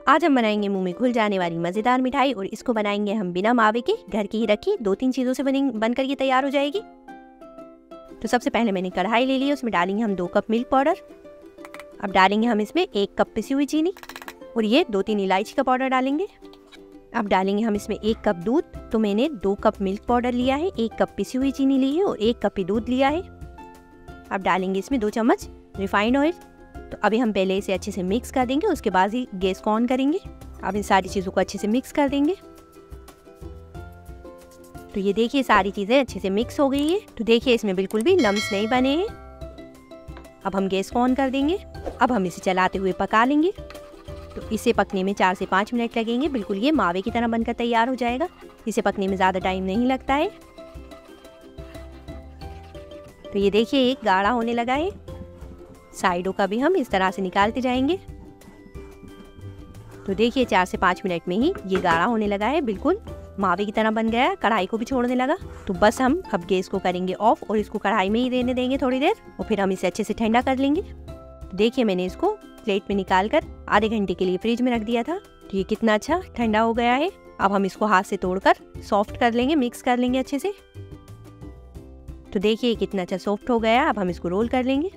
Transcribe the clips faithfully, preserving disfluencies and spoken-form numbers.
आज हम बनाएंगे मुंह में घुल जाने वाली मज़ेदार मिठाई और इसको बनाएंगे हम बिना मावे के। घर की ही रखी दो तीन चीज़ों से बने बनकर ये तैयार हो जाएगी। तो सबसे पहले मैंने कढ़ाई ले ली, उसमें डालेंगे हम दो कप मिल्क पाउडर। अब डालेंगे हम इसमें एक कप पिसी हुई चीनी और ये दो तीन इलायची का पाउडर डालेंगे। अब डालेंगे हम इसमें एक कप दूध। तो मैंने दो कप मिल्क पाउडर लिया है, एक कप पिसी हुई चीनी ली है और एक कप ही दूध लिया है। अब डालेंगे इसमें दो चम्मच रिफाइंड ऑयल। तो अभी हम पहले इसे अच्छे से मिक्स कर देंगे, उसके बाद ही गैस को ऑन करेंगे। अब इन सारी चीज़ों को अच्छे से मिक्स कर देंगे। तो ये देखिए सारी चीज़ें अच्छे से मिक्स हो गई है। तो देखिए इसमें बिल्कुल भी लम्स नहीं बने हैं। अब हम गैस को ऑन कर देंगे। अब हम इसे चलाते हुए पका लेंगे। तो इसे पकने में चार से पाँच मिनट लगेंगे। बिल्कुल ये मावे की तरह बनकर तैयार हो जाएगा। इसे पकने में ज़्यादा टाइम नहीं लगता है। तो ये देखिए एक गाढ़ा होने लगा है। साइडों का भी हम इस तरह से निकालते जाएंगे। तो देखिए चार से पाँच मिनट में ही ये गाढ़ा होने लगा है, बिल्कुल मावे की तरह बन गया है, कढ़ाई को भी छोड़ने लगा। तो बस हम अब गैस को करेंगे ऑफ और इसको कढ़ाई में ही रहने देंगे थोड़ी देर और फिर हम इसे अच्छे से ठंडा कर लेंगे। तो देखिए मैंने इसको प्लेट में निकाल कर आधे घंटे के लिए फ्रिज में रख दिया था। तो ये कितना अच्छा ठंडा हो गया है। अब हम इसको हाथ से तोड़कर सॉफ्ट कर लेंगे, मिक्स कर लेंगे अच्छे से। तो देखिए कितना अच्छा सॉफ्ट हो गया। अब हम इसको रोल कर लेंगे।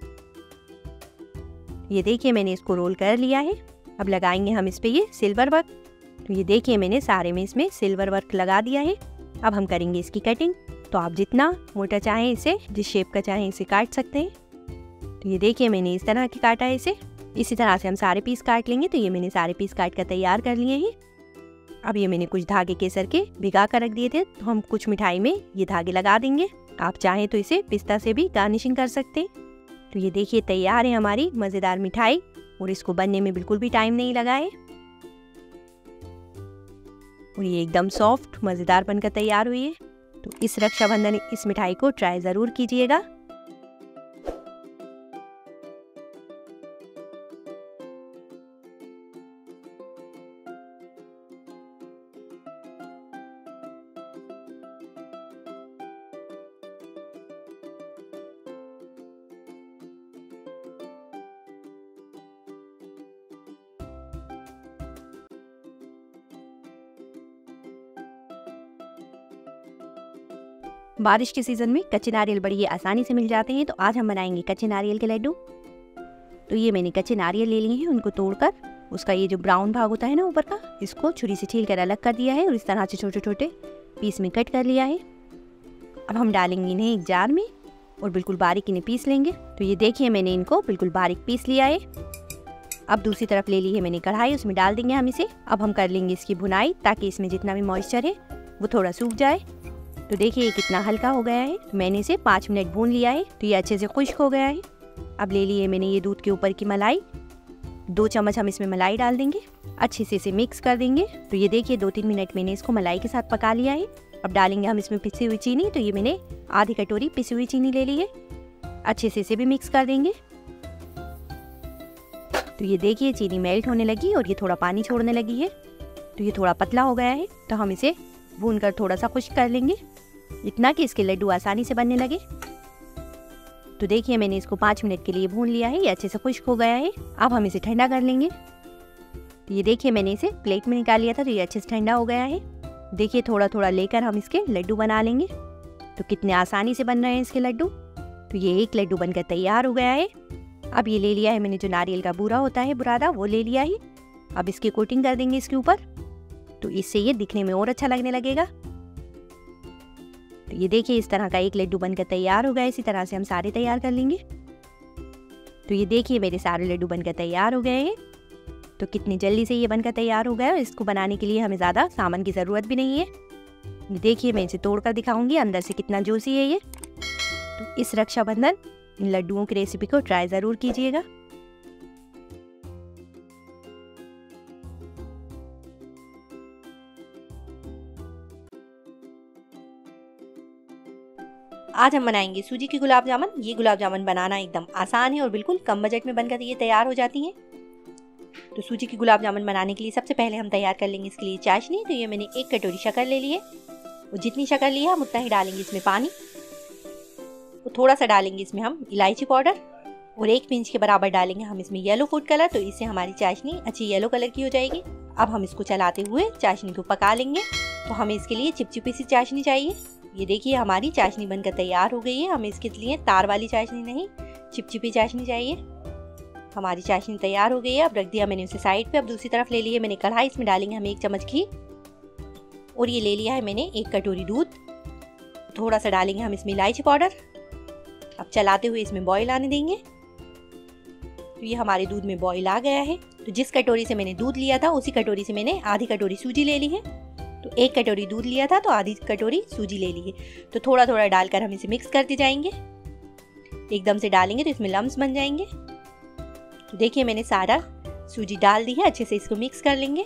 ये देखिए मैंने इसको रोल कर लिया है। अब लगाएंगे हम इस पे ये सिल्वर वर्क। तो ये देखिए मैंने सारे में इसमें सिल्वर वर्क लगा दिया है। अब हम करेंगे इसकी कटिंग। तो आप जितना मोटा चाहें इसे, जिस शेप का चाहें इसे काट सकते हैं। तो ये देखिए मैंने इस तरह की काटा है इसे। इसी तरह से हम सारे पीस काट लेंगे। तो ये मैंने सारे पीस काट कर तैयार कर लिए हैं। अब ये मैंने कुछ धागे केसर के भिगा कर रख दिए थे। तो हम कुछ मिठाई में ये धागे लगा देंगे। आप चाहें तो इसे पिस्ता से भी गार्निशिंग कर सकते हैं। तो ये देखिए तैयार है हमारी मज़ेदार मिठाई और इसको बनने में बिल्कुल भी टाइम नहीं लगा है और ये एकदम सॉफ्ट मज़ेदार बनकर तैयार हुई है। तो इस रक्षाबंधन इस मिठाई को ट्राई ज़रूर कीजिएगा। बारिश के सीज़न में कच्चे नारियल बड़ी आसानी से मिल जाते हैं। तो आज हम बनाएंगे कच्चे नारियल के लड्डू। तो ये मैंने कच्चे नारियल ले लिए हैं, उनको तोड़कर उसका ये जो ब्राउन भाग होता है ना ऊपर का, इसको छुरी से छील कर अलग कर दिया है और इस तरह से छोटे छोटे पीस में कट कर लिया है। अब हम डालेंगे इन्हें एक जार में और बिल्कुल बारीक इन्हें पीस लेंगे। तो ये देखिए मैंने इनको बिल्कुल बारीक पीस लिया है। अब दूसरी तरफ ले ली है मैंने कढ़ाई, उसमें डाल देंगे हम इसे। अब हम कर लेंगे इसकी भुनाई ताकि इसमें जितना भी मॉइस्चर है वो थोड़ा सूख जाए। तो देखिए ये कितना हल्का हो गया है। तो मैंने इसे पाँच मिनट भून लिया है। तो ये अच्छे से खुश्क हो गया है। अब ले लिए मैंने ये दूध के ऊपर की मलाई। दो चम्मच हम इसमें मलाई डाल देंगे, अच्छे से इसे मिक्स कर देंगे। तो ये देखिए दो तीन मिनट मैंने इसको मलाई के साथ पका लिया है। अब डालेंगे हम इसमें पिसी हुई चीनी। तो ये मैंने आधी कटोरी पिसी हुई चीनी ले ली है। अच्छे से इसे भी मिक्स कर देंगे। तो ये देखिए चीनी मेल्ट होने लगी और ये थोड़ा पानी छोड़ने लगी है। तो ये थोड़ा पतला हो गया है। तो हम इसे भून कर थोड़ा सा खुश्क कर लेंगे, इतना कि इसके लड्डू आसानी से बनने लगे। तो देखिए मैंने इसको पाँच मिनट के लिए भून लिया है। ये अच्छे से खुश्क हो गया है। अब हम इसे ठंडा कर लेंगे। तो ये देखिए मैंने इसे प्लेट में निकाल लिया था। तो ये अच्छे से ठंडा हो गया है। देखिए थोड़ा थोड़ा लेकर हम इसके लड्डू बना लेंगे। तो कितने आसानी से बन रहे हैं इसके लड्डू। तो ये एक लड्डू बनकर तैयार हो गया है। अब ये ले लिया है मैंने जो नारियल का बूरा होता है, बुरादा, वो ले लिया है। अब इसकी कोटिंग कर देंगे इसके ऊपर। तो इससे ये दिखने में और अच्छा लगने लगेगा। तो ये देखिए इस तरह का एक लड्डू बनकर तैयार हो गया। इसी तरह से हम सारे तैयार कर लेंगे। तो ये देखिए मेरे सारे लड्डू बनकर तैयार हो गए हैं। तो कितनी जल्दी से ये बनकर तैयार हो गया। इसको बनाने के लिए हमें ज़्यादा सामान की ज़रूरत भी नहीं है। ये देखिए मैं इसे तोड़कर दिखाऊंगी अंदर से कितना जूसी है ये। तो इस रक्षाबंधन इन लड्डुओं की रेसिपी को ट्राई ज़रूर कीजिएगा। आज हम बनाएंगे सूजी की गुलाब जामुन। ये गुलाब जामुन बनाना एकदम आसान है और बिल्कुल कम बजट में बनकर ये तैयार हो जाती हैं। तो सूजी की गुलाब जामुन बनाने के लिए सबसे पहले हम तैयार कर लेंगे इसके लिए चाशनी। तो ये मैंने एक कटोरी शक्कर ले ली है और जितनी शक्कर ली है हम उतना ही डालेंगे इसमें पानी। तो थोड़ा सा डालेंगे इसमें हम इलायची पाउडर और एक पिंच के बराबर डालेंगे हम इसमें येलो फूड कलर, तो इससे हमारी चाशनी अच्छी येलो कलर की हो जाएगी। अब हम इसको चलाते हुए चाशनी को पका लेंगे। तो हमें इसके लिए चिपचिपी सी चाशनी चाहिए। ये देखिए हमारी चाशनी बनकर तैयार हो गई है। हमें इसके लिए तार वाली चाशनी नहीं, चिपचिपी चाशनी चाहिए। हमारी चाशनी तैयार हो गई है। अब रख दिया मैंने उसे साइड पे। अब दूसरी तरफ ले लिए मैंने कढ़ाई, इसमें डालेंगे हम एक चम्मच घी और ये ले लिया है मैंने एक कटोरी दूध। थोड़ा सा डालेंगे हम इसमें इलायची पाउडर। अब चलाते हुए इसमें बॉईल आने देंगे। तो ये हमारे दूध में बॉईल आ गया है। तो जिस कटोरी से मैंने दूध लिया था उसी कटोरी से मैंने आधी कटोरी सूजी ले ली है। तो एक कटोरी दूध लिया था तो आधी कटोरी सूजी ले ली है। तो थोड़ा थोड़ा डालकर हम इसे मिक्स करते जाएंगे। एकदम से डालेंगे तो इसमें लम्स बन जाएंगे। तो देखिए मैंने सारा सूजी डाल दी है। अच्छे से इसको मिक्स कर लेंगे।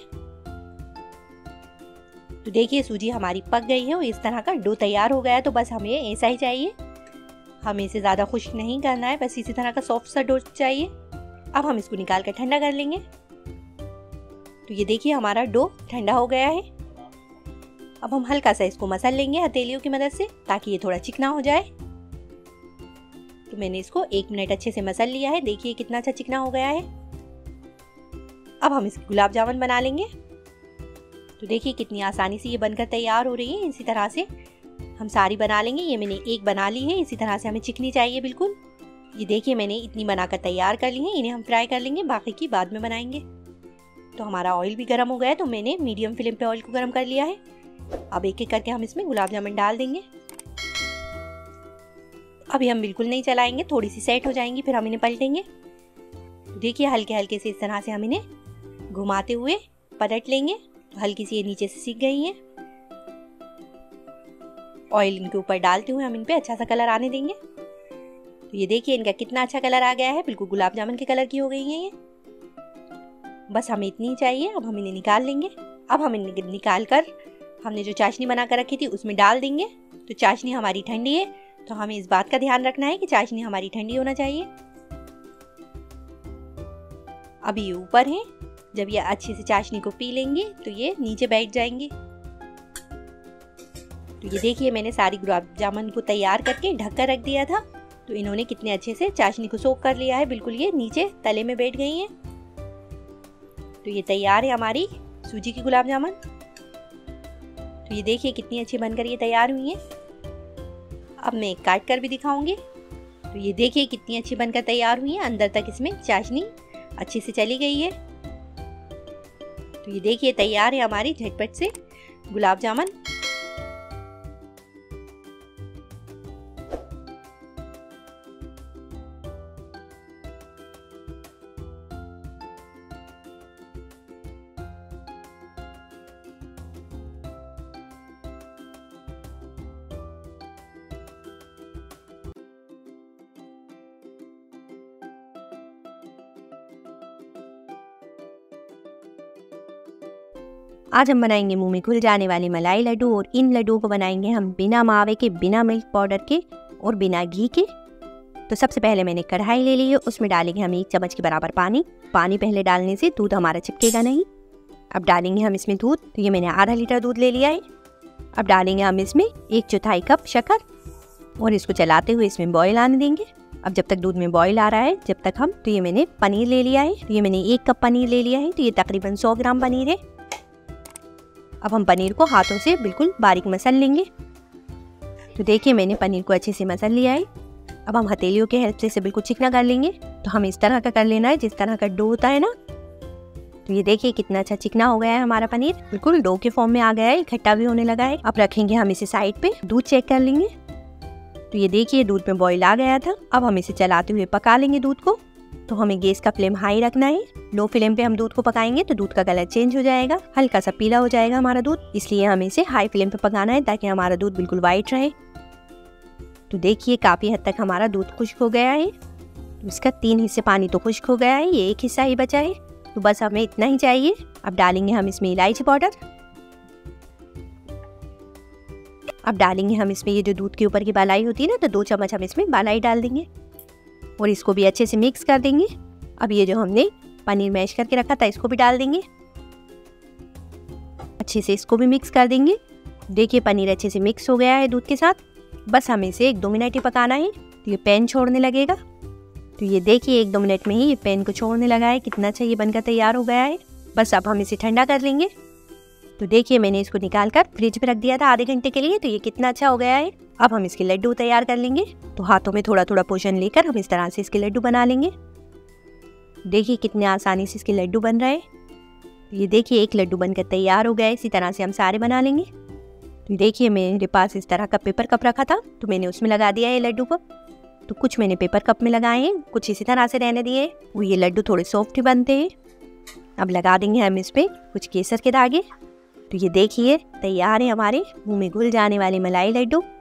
तो देखिए सूजी हमारी पक गई है और इस तरह का डो तैयार हो गया है। तो बस हमें ऐसा ही चाहिए, हमें इसे ज़्यादा खुश्क नहीं करना है, बस इसी तरह का सॉफ्ट सा डो चाहिए। अब हम इसको निकाल कर ठंडा कर लेंगे। तो ये देखिए हमारा डो ठंडा हो गया है। अब हम हल्का सा इसको मसल लेंगे हथेलियों की मदद से, ताकि ये थोड़ा चिकना हो जाए। तो मैंने इसको एक मिनट अच्छे से मसल लिया है। देखिए कितना अच्छा चिकना हो गया है। अब हम इसके गुलाब जामुन बना लेंगे। तो देखिए कितनी आसानी से ये बनकर तैयार हो रही है। इसी तरह से हम सारी बना लेंगे। ये मैंने एक बना ली है। इसी तरह से हमें चिकनी चाहिए बिल्कुल। ये देखिए मैंने इतनी बनाकर तैयार कर ली है। इन्हें हम फ्राई कर लेंगे, बाकी की बाद में बनाएंगे। तो हमारा ऑयल भी गर्म हो गया है। तो मैंने मीडियम फ्लेम पे ऑयल को गर्म कर लिया है। अब एक एक करके हम इसमें गुलाब जामुन डाल देंगे। अभी हम बिल्कुल नहीं चलाएंगे, थोड़ी सी सेट हो जाएंगी फिर हम इन्हें पलटेंगे। देखिए हल्के हल्के से इस तरह से हम इन्हें घुमाते हुए पलट लेंगे। तो हल्की सी ये नीचे से सीख गई हैं। ऑयल इनके ऊपर डालते हुए हम इन पे अच्छा सा कलर आने देंगे। तो ये देखिए इनका कितना अच्छा कलर आ गया है। बिल्कुल गुलाब जामुन के कलर की हो गई हैं ये। बस हमें इतनी ही चाहिए। अब हम इन्हें निकाल लेंगे। अब हम इन्हें निकाल कर हमने जो चाशनी बना कर रखी थी उसमें डाल देंगे। तो चाशनी हमारी ठंडी है, तो हमें इस बात का ध्यान रखना है कि चाशनी हमारी ठंडी होना चाहिए। अभी ये ऊपर है। जब ये अच्छे से चाशनी को पी लेंगे तो ये नीचे बैठ जाएंगे। तो ये देखिए मैंने सारी गुलाब जामुन को तैयार करके ढक कर रख दिया था। तो इन्होंने कितने अच्छे से चाशनी को सोख कर लिया है। बिल्कुल ये नीचे तले में बैठ गई हैं। तो ये तैयार है हमारी सूजी की गुलाब जामुन। तो ये देखिए कितनी अच्छी बनकर ये तैयार हुई हैं। अब मैं एक काट कर भी दिखाऊंगी। तो ये देखिए कितनी अच्छी बनकर तैयार हुई है। अंदर तक इसमें चाशनी अच्छे से चली गई है। तो ये देखिए तैयार है हमारी झटपट से गुलाब जामुन। आज हम बनाएंगे मुंह में घुल जाने वाले मलाई लड्डू। और इन लड्डुओं को बनाएंगे हम बिना मावे के, बिना मिल्क पाउडर के और बिना घी के। तो सबसे पहले मैंने कढ़ाई ले ली है। उसमें डालेंगे हम एक चम्मच के बराबर पानी। पानी पहले डालने से दूध हमारा चिपकेगा नहीं। अब डालेंगे हम इसमें दूध। तो ये मैंने आधा लीटर दूध ले लिया है। अब डालेंगे हम इसमें एक चौथाई कप शक्कर और इसको चलाते हुए इसमें बॉईल आने देंगे। अब जब तक दूध में बॉईल आ रहा है जब तक हम, तो ये मैंने पनीर ले लिया है। तो ये मैंने एक कप पनीर ले लिया है। तो ये तकरीबन सौ ग्राम पनीर है। अब हम पनीर को हाथों से बिल्कुल बारीक मसल लेंगे। तो देखिए मैंने पनीर को अच्छे से मसल लिया है। अब हम हथेलियों के हेल्प से इसे बिल्कुल चिकना कर लेंगे। तो हम इस तरह का कर लेना है जिस तरह का डो होता है ना। तो ये देखिए कितना अच्छा चिकना हो गया है हमारा पनीर, बिल्कुल डो के फॉर्म में आ गया है, इकट्ठा भी होने लगा है। अब रखेंगे हम इसे साइड पे। दूध चेक कर लेंगे। तो ये देखिए दूध में बॉईल आ गया था। अब हम इसे चलाते हुए पका लेंगे दूध को। तो हमें गैस का फ्लेम हाई रखना है। लो फ्लेम पे हम दूध को पकाएंगे तो दूध का कलर चेंज हो जाएगा, हल्का सा पीला हो जाएगा हमारा दूध। इसलिए हमें इसे हाई फ्लेम पे पकाना है ताकि हमारा दूध बिल्कुल वाइट रहे। तो देखिए काफी हद तक हमारा दूध खुश्क हो गया है। तो इसका तीन हिस्से पानी तो खुश्क हो गया है, ये एक हिस्सा ही बचा है। तो बस हमें इतना ही चाहिए। अब डालेंगे हम इसमें इलायची पाउडर। अब डालेंगे हम इसमें ये जो दूध के ऊपर की बालाई होती है ना, तो दो चम्मच हम इसमें बालाई डाल देंगे और इसको भी अच्छे से मिक्स कर देंगे। अब ये जो हमने पनीर मैश करके रखा था इसको भी डाल देंगे, अच्छे से इसको भी मिक्स कर देंगे। देखिए पनीर अच्छे से मिक्स हो गया है दूध के साथ। बस हमें इसे एक दो मिनट ही पकाना है। तो ये पैन छोड़ने लगेगा। तो ये देखिए एक दो मिनट में ही ये पैन को छोड़ने लगा है, कितना अच्छा ये बनकर तैयार हो गया है। बस अब हम इसे ठंडा कर लेंगे। तो देखिए मैंने इसको निकाल कर फ्रिज में रख दिया था आधे घंटे के लिए, तो ये कितना अच्छा हो गया है। अब हम इसके लड्डू तैयार कर लेंगे। तो हाथों में थोड़ा थोड़ा पोषण लेकर हम इस तरह से इसके लड्डू बना लेंगे। देखिए कितने आसानी से इसके लड्डू बन रहे हैं। ये देखिए एक लड्डू बनकर तैयार हो गया है। इसी तरह से हम सारे बना लेंगे। तो देखिए मेरे पास इस तरह का पेपर कप रखा था, तो मैंने उसमें लगा दिया है लड्डू को। तो कुछ मैंने पेपर कप में लगाए हैं, कुछ इसी तरह से रहने दिए। वो ये लड्डू थोड़े सॉफ्ट ही बनते हैं। अब लगा देंगे हम इस पे कुछ केसर के धागे। तो ये देखिए तैयार है हमारे मुंह में घुल जाने वाले मलाई लड्डू।